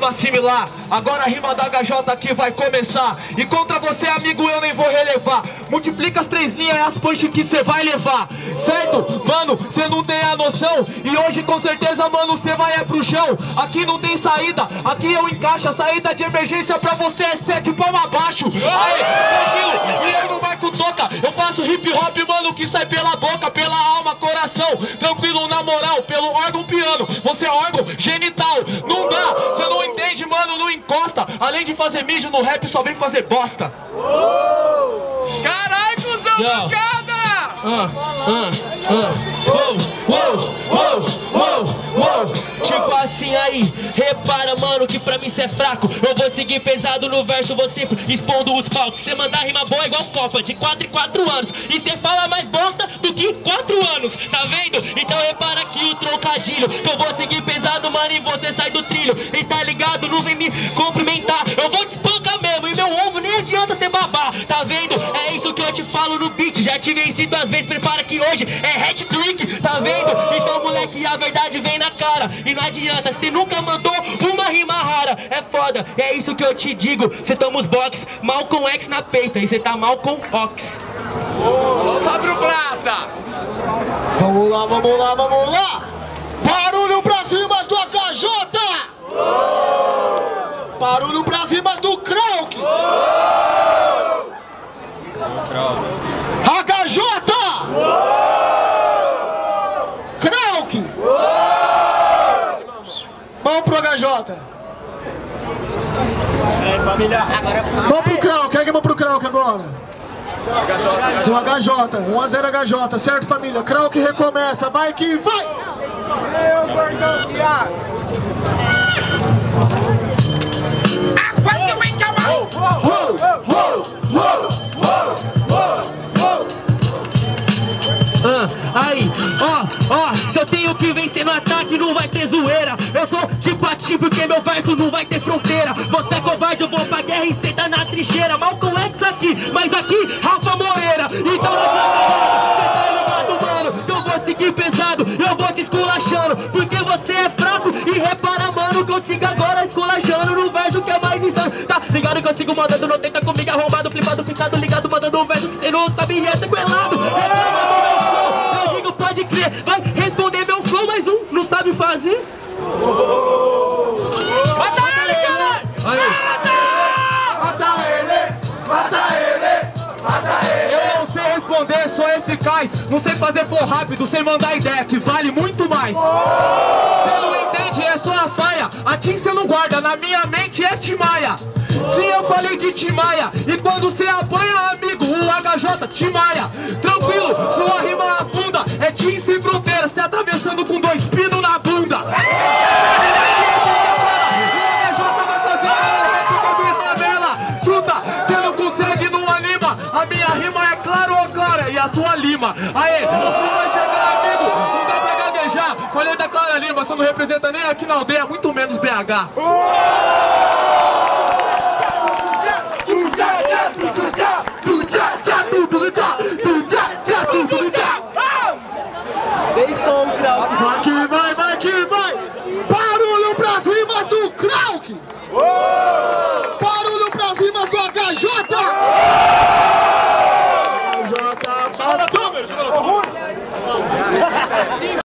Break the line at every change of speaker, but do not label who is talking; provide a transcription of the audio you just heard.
assimilar. Agora a rima da HJ aqui vai começar. E contra você, amigo, eu nem vou relevar. Multiplica as 3 linhas e as punch que cê vai levar. Certo? Mano, cê não tem a noção. E hoje com certeza, mano, cê vai pro chão. Aqui não tem saída, aqui eu encaixo. A saída de emergência pra você é 7 palmas abaixo. Aê, tranquilo, e eu não marco toca. Eu faço hip hop, mano, que sai pela boca, pela alma, coração. Tranquilo, na moral, pelo órgão piano. Você é órgão genital. Não dá, cê não entende, mano, não encosta. Além de fazer mijo no rap, só vem fazer bosta.
Carai, cuzão, bancada!
Tipo assim aí, repara, mano, que pra mim cê é fraco. Eu vou seguir pesado no verso, vou sempre expondo os falcos. Cê mandar rima boa igual Copa, de 4 em 4 anos. E cê fala mais bosta do que 4 anos, tá vendo? Então repara aqui o trocadilho, que eu vou seguir pesado, mano, e você sai do trilho. E tá ligado, não vem me cumprimentar. Eu vou te espancar mesmo, e meu ovo nem adianta cê babar, tá vendo? É isso que eu te falo no beat, já te venci 2 vezes, prepara que hoje é hat-trick, tá vendo? Então moleque, a verdade vem na cara. E não adianta, cê nunca mandou uma rima rara. É foda, é isso que eu te digo. Cê toma os box, mal com X na peita. E cê tá mal com Ox.
Fábio Praça!
Vamos lá, vamos lá, vamos lá! Barulho pras rimas do HJ! Barulho pras rimas do Krauk! HJ! Krauk! Vamos pro HJ! Vamos pro Krauk, quem é que vamos pro Krauk agora? Do HJ, 1-0 HJ, certo família? Krauk recomeça, vai que vai!
Eu, gordão, Thiago!
Aí, ó, se eu tenho que vencer no ataque, não vai ter zoeira. Eu sou tipo a ti, porque meu verso não vai ter fronteira. Você é covarde, eu vou pra guerra e cê tá na trincheira. Mal com X aqui, mas aqui, Rafa Moreira. Então não adianta, cê tá ligado, mano, que eu vou seguir pesado, eu vou te esculachando, porque você é fraco. E repara, mano, que eu sigo agora esculachando no verso que é mais insano. Tá ligado que eu sigo mandando, não tenta comigo arrombado, flipado, pintado, ligado, mandando um verso que cê não sabe e é sequelado. Eu digo, pode crer, vai responder meu flow, mas não sabe fazer.
Mata ele, caralho!
Mata ele! Mata ele! Mata ele!
Eu não sei responder, sou eficaz. Não sei fazer flow rápido, sem mandar ideia, que vale muito mais. Cê não entende, é só a faia. A Tim cê não guarda, na minha mente é Timaya. Sim, eu falei de Timaya. E quando cê apanha, amigo, o HJ Timaya. Tranquilo, sua rima afunda. É Tim sem fronteira, cê atravessando com 2 pinos na bunda. A minha rima é claro ou clara e a sua lima. Aê, não vai chegar, amigo, não dá pra gaguejar. Falei da Clara Lima, você não representa nem aqui na aldeia, muito menos BH.
Deitou o Krauk. Vai que vai, vai que vai. Barulho pras rimas do Krauk. Barulho pras rimas do HJ. HJ passou.